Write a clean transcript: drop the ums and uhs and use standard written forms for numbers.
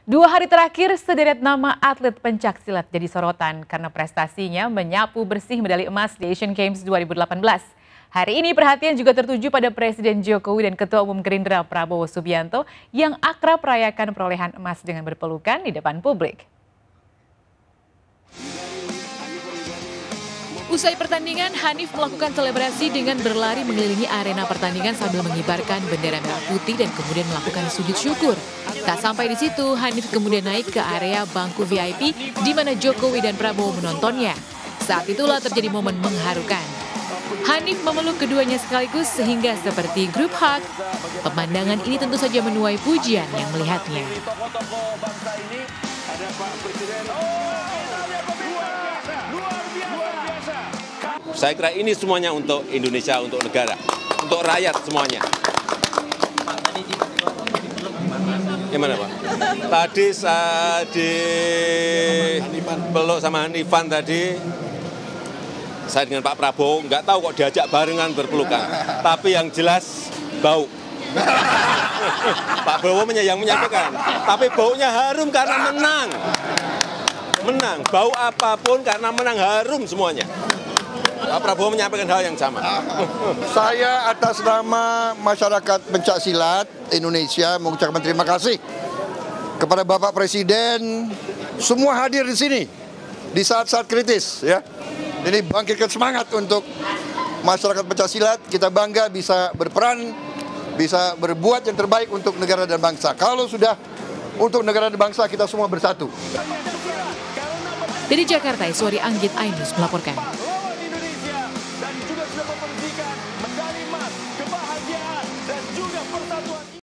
2 hari terakhir, sederet nama atlet pencaksilat jadi sorotan karena prestasinya menyapu bersih medali emas di Asian Games 2018. Hari ini perhatian juga tertuju pada Presiden Jokowi dan Ketua Umum Gerindra Prabowo Subianto yang akrab merayakan perolehan emas dengan berpelukan di depan publik. Usai pertandingan, Hanif melakukan selebrasi dengan berlari mengelilingi arena pertandingan sambil mengibarkan bendera merah putih dan kemudian melakukan sujud syukur. Tak sampai di situ, Hanif kemudian naik ke area bangku VIP di mana Jokowi dan Prabowo menontonnya. Saat itulah terjadi momen mengharukan. Hanif memeluk keduanya sekaligus sehingga seperti grup hug. Pemandangan ini tentu saja menuai pujian yang melihatnya. Saya kira ini semuanya untuk Indonesia, untuk negara, untuk rakyat semuanya. Gimana Pak? Tadi saya dipeluk sama Hanifan tadi, saya dengan Pak Prabowo nggak tahu kok diajak barengan berpelukan. Tapi yang jelas bau. Pak Prabowo yang menyampaikan, tapi baunya harum karena menang. Menang, bau apapun karena menang harum semuanya. Pak Prabowo menyampaikan hal yang sama. Saya atas nama masyarakat pencaksilat Indonesia mengucapkan terima kasih kepada Bapak Presiden, semua hadir di sini di saat-saat kritis, ya. Ini bangkitkan semangat untuk masyarakat pencaksilat. Kita bangga bisa berperan, bisa berbuat yang terbaik untuk negara dan bangsa. Kalau sudah untuk negara dan bangsa, kita semua bersatu. Dari Jakarta, Iswari Anggit Ainus melaporkan.